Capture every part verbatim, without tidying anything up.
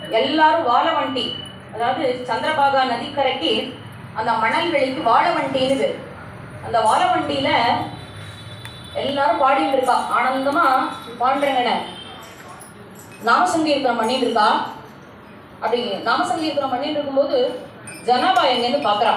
எல்லாரும் வாழவண்டி, அதாவது சந்திரபாகா நதிக்கரைக்கு அந்த மணல் வெளிக்கு வாழவண்டின்னு பேர். அந்த வாழவண்டியில எல்லாரும் பாடிட்டு இருக்கா, ஆனந்தமா பாடுறேங்கண்ண நாமசங்கீர்த்தனம் பண்ணிட்டு இருக்கா. அப்படி நாமசங்கீர்த்தனம் பண்ணிட்டு இருக்கும்போது ஜனாபா எங்கேருந்து பார்க்குறா.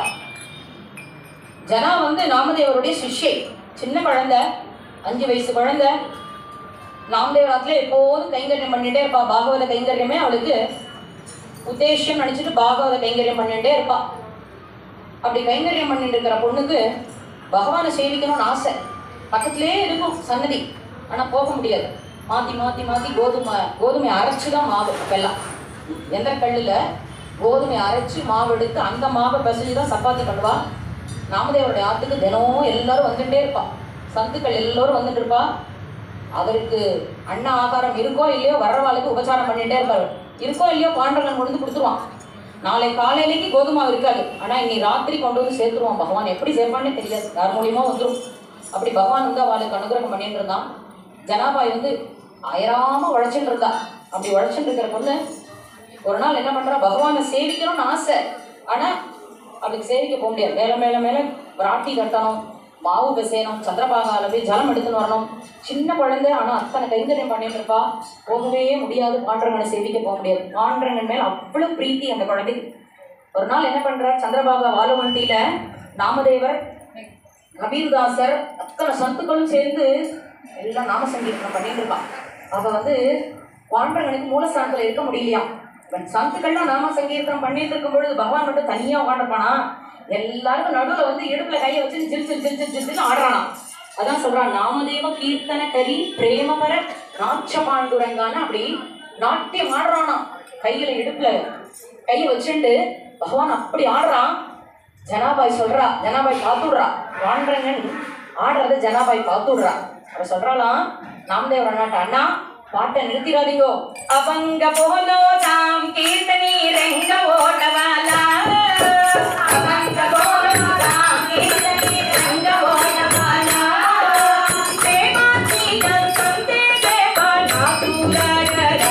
ஜனா வந்து நாமதேவருடைய சிஷ்யை, சின்ன குழந்தை, அஞ்சு வயசு குழந்தை. நாமதேவராத்துல எப்போதும் கைங்கரியம் பண்ணிட்டே இருப்பா. பாகவத கைங்கரியமே அவளுக்கு உத்தேசம் நினைச்சிட்டு பாகவத கைங்கரியம் பண்ணிட்டே இருப்பா. அப்படி கைங்கரியம் பண்ணிட்டு இருக்கிற பொண்ணுக்கு பகவானை சேவிக்கணும்னு ஆசை. பக்கத்திலே இருக்கும் சன்னதி, ஆனால் போக முடியாது. மாற்றி மாற்றி மாற்றி கோதுமை கோதுமை அரைச்சி தான் மாவு வெல்லாம். எந்த கல்லில் கோதுமை அரைச்சி மாவு எடுத்து அந்த மாவை பசிஞ்சு தான் சப்பாத்தி பண்ணுவா. நாமதேவருடைய ஆற்றுக்கு தினமும் எல்லாரும் வந்துட்டே இருப்பா. சந்துக்கள் எல்லோரும் வந்துட்டு இருப்பா. அவருக்கு அண்ணா ஆகாரம் இருக்கோ இல்லையோ வர்றவாளுக்கு உபச்சாரம் பண்ணிகிட்டே இருப்பார். இருக்கோ இல்லையோ பாண்டவன் கொண்டு வந்து கொடுத்துருவான். நாளை காலையிலேக்கு கோதுமாவு இருக்காது, ஆனால் இன்னைக்கு ராத்திரி கொண்டு வந்து சேர்த்துருவான். பகவான் எப்படி சேர்ப்பான்னே தெரியாது, யார் மூலியமா வந்துடும். அப்படி பகவான் வந்து அவளுக்கு அனுகிரகம் பண்ணிட்டு இருந்தான். ஜனாபாய் வந்து அயராம உழைச்சிட்டு இருந்தா. அப்படி உழைச்சிட்டு இருக்கிற பொண்ணு ஒரு நாள் என்ன பண்றா, பகவானை சேவிக்கணும்னு ஆசை, ஆனா அவளுக்கு சேவிக்க போக முடியாது. மேல மேல மேல ராட்டி கட்டணும், மாவு பிசையணும், சந்திரபாகால போய் ஜலம் எடுத்துன்னு வரணும். சின்ன குழந்தை, ஆனா அத்தனை கைங்கரியம் பண்ணிட்டு இருப்பா. போகவே முடியாது, பாண்டரங்கனை சேவிக்க போக முடியாது. பாண்டரங்கன் மேல அவ்வளவு பிரீத்தி அந்த குழந்தைக்கு. ஒரு நாள் என்ன பண்றார், சந்திரபாகா வாலுவண்டியில நாமதேவர், கபீர்தாசர், அத்தனை சந்துக்களும் சேர்ந்து எல்லாம் நாம சங்கீர்த்தனம் பண்ணிட்டு இருப்பான். அவ வந்து பாண்டரங்கனுக்கு மூலஸ்தானத்துல இருக்க முடியலையா. சந்துக்கள்லாம் நாம சங்கீர்த்தனம் பண்ணிட்டு இருக்கும் பொழுது பகவான் மட்டும் தனியா உட்காந்துருப்பானா. எல்லாருக்கும் நடுவுல வந்து இடுப்புல கையை வச்சு ஜில் ஜில் ஜில் ஜில் ஜில்னு ஆடுறானா. அதான் சொல்றான், நாமதேவ கீர்த்தன கரி பிரேமபர நாட்ச பாண்டுரங்கான. அப்படி நாட்டியம் ஆடுறானா, கையில இடுப்புல கையை வச்சுட்டு பகவான் அப்படி ஆடுறான். ஜனாபாய் சொல்றா, ஜனாபாய் பார்த்துடுறா, பாண்டரங்கன் ஆடுறத ஜனாபாய் பார்த்துடுறா. அவ சொல்றாளாம், நாமதேவர் அண்ணாட்ட, அண்ணா பாட்டை நிறுத்திடாதீங்கோ. அவங்க போலோ தாம் கீர்த்தனி ரெங்க ஓட்டவாலா, அவங்க போலோ தாம் கீர்த்தனி ரெங்க ஓட்டவாலா, தேவாசிகள் சந்தே தேவா நாதுராகரா,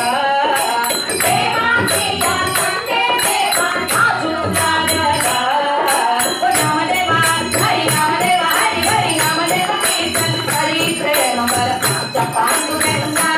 தேவாசிகள் சந்தே தேவா நாதுராகரா, ஓ நாமதேவா ஹரி நாமதேவா ஹரி ஹரி நாமதேவ கீர்த்தன் ஹரி பிரேமபர ஜபாண்டுரங்கா.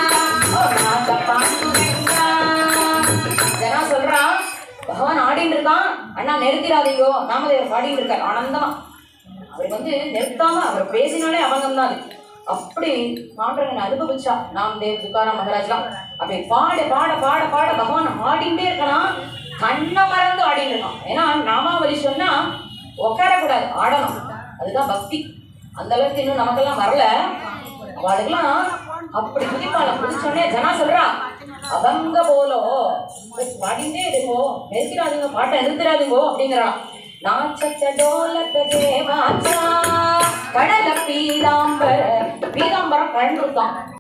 ஜனா சொல்றான், பகவான் ஆடிட்டு இருக்கான், அண்ணா நிறுத்திடாதீங்கோ. நாமதேவர் பாடிட்டு இருக்கார் ஆனந்தமா. அவர் வந்து நிறுத்தாம அவர் பேசினாலே அவங்கம் தான். அப்படி பாண்டரங்கனை அனுபவிச்சா நாமதேவ், துக்காராம் மகாராஜ்லாம். அப்படி பாட பாட பாட பாட பகவான் ஆடிட்டே இருக்கலாம், கண்ணை மறந்து ஆடிட்டு இருக்கான். ஏன்னா நாமாவலி சொன்னா உட்காரக்கூடாது, ஆடணும். அதுதான் பக்தி. அந்த அளவுக்கு இன்னும் நமக்கெல்லாம் வரல. அவளுக்கெல்லாம் அப்படி குதிப்பாள. குதிச்சோடனே ஜனா சொல்றா, அவங்க போலோ பாடிட்டே இருக்கோ, நிறுத்திடாதீங்க, பாட்டை நிறுத்திடாதீங்கோ அப்படிங்கிறான். நாச்சத்த டோலத்த தேவாச்சா கடல பீதாம்பர, பீதாம்பரம் கழன்றுதான்.